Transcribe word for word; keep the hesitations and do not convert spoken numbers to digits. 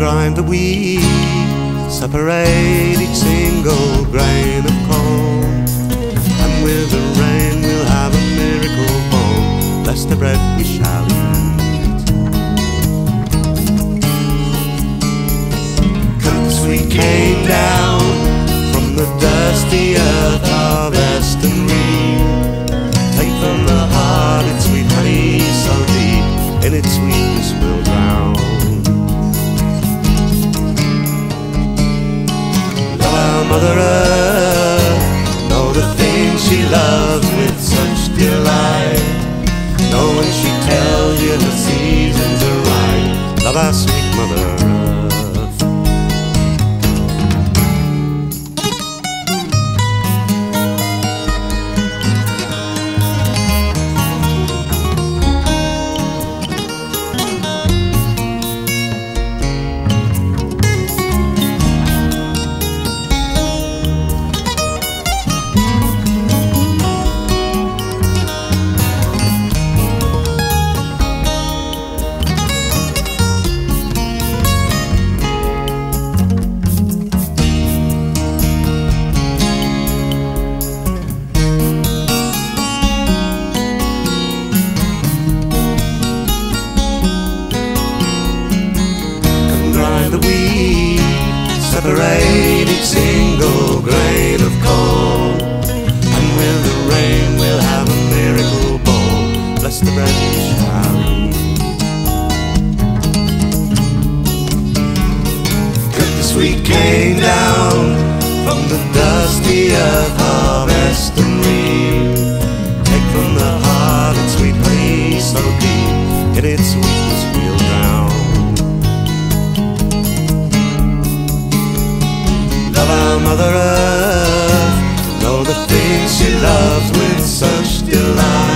grind the wheat, separate each single grain of corn, and with the rain we'll have a miracle born. Bless the bread we shall eat. Cut the sweet cane down from the dusty earth, harvest and reap. Take from the heart its sweet honey so deep, in its sweetness we'll drown. Mother Earth, know the things she loves with such delight. Know when she tells you the seasons are right. Love our sweet Mother Earth. Separate each single grain of corn, and with the rain we'll have a miracle born. Bless the bread we shall eat. Cut the sweet cane down from the dusty earth, harvest and reap. Take from the heart its sweet honey so deep, in its sweetness we'll drown. Love our Mother Earth, know the things she loves with such delight.